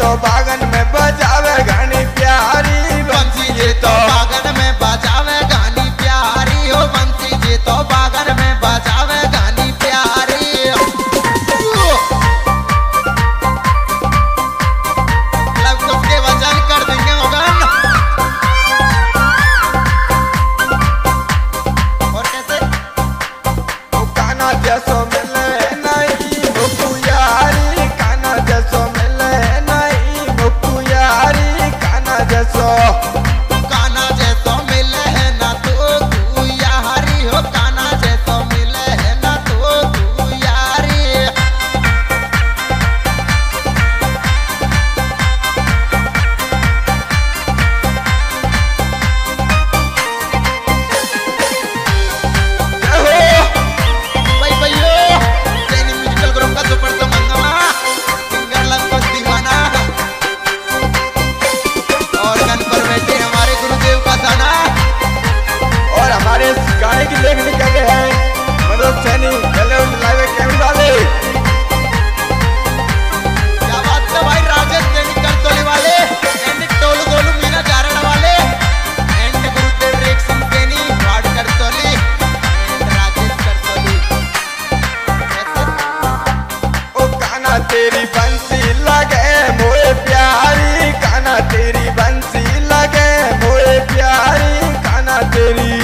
तो बागन में बजावे गानी प्यारी, बंसी जी तो बागन में बजावे गानी प्यारी हो, बंसी जी तो बागन में बजावे गानी प्यारी। लब उसके वचन कर देंगे मगन। और कैसे ओ काना जैसो मिले नहीं मुकु यारी, काना जैसो मिले नहीं मुकु यारी, काना जैसो काना जैसो मिले है ना तो तू यारी हो, काना जैसो मिले है ना तो तू यारी। भाई भाइयों, जैनी म्यूजिकल ग्रुप का सुपर तो मंगमा सिंगर लगभग दीवाना और गन पर बैठे हमारे गुरुदेव का ताना। और हमारे इस गाने की लेखनी कर रहे हैं मनोज सैनी लाइव कैमरा वाले। क्या बात है भाई, राजेश सैनी करतोली वाले एंड टोलू गोलू मीना चारण वाले एंड गुरुदेव रेक्सम सैनी वार्ड करतोली एंड राजेश करतोली। ओ काना तेरी बंसी लगे मोए प्यारी, काना तेरी बंसी लगे मोए प्यारी, काना तेरी